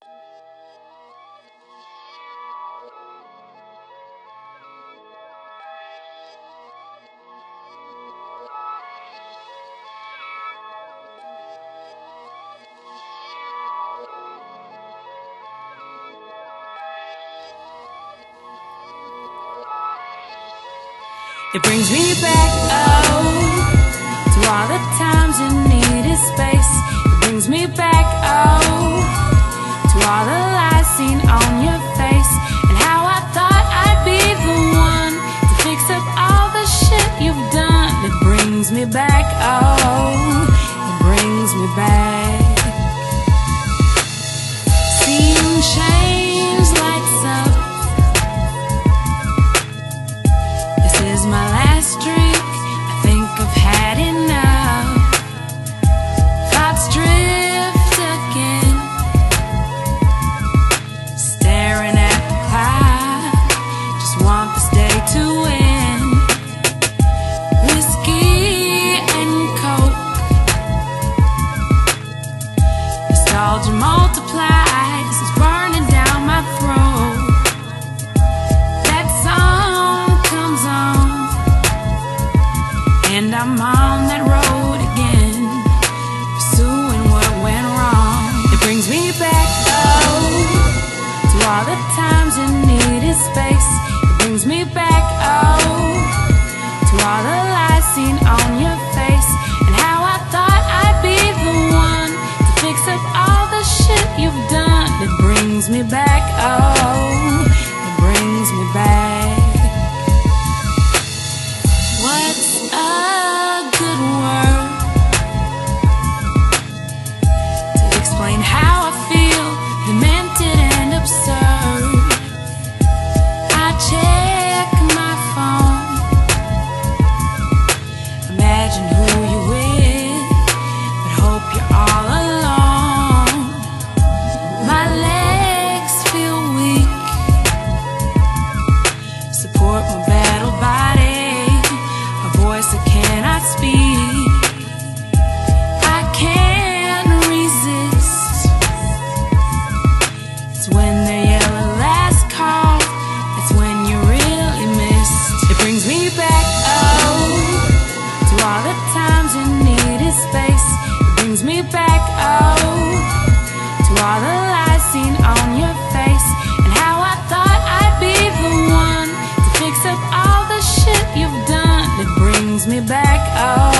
It brings me back, oh, to all the times you needed space. It brings me back, oh, to all the lies seen on your face, and how I thought I'd be the one to fix up all the shit you've done. It brings me back, oh, it brings me back. Seeing change lights up. This is my last drink, I think I've had enough. Thoughts drift again, staring at the clock. Just want this day to end. Whiskey and coke, nostalgia multiplies, it's burning down my throat. That song comes on, and I'm on that road again, pursuing what went wrong. It brings me back, oh, to all the times you needed space. It brings me back, oh, to all the lies seen on your face, and how I thought I'd be the one to fix up all the shit you've done. It brings me back, oh, it brings me back. What's a good word to explain how I feel, demented and absurd? I check my phone, imagine who you're with, but hope you're all alone. My legs feel weak, support my battle body, a voice I cannot speak. I can't resist. It's when they yell a last call, it's when you really missed. It brings me back, oh, to all the times you needed space. It brings me back, oh, to all the lies seen on your face, and how I thought I'd be the one to fix up all the shit you've done. It brings me back, oh.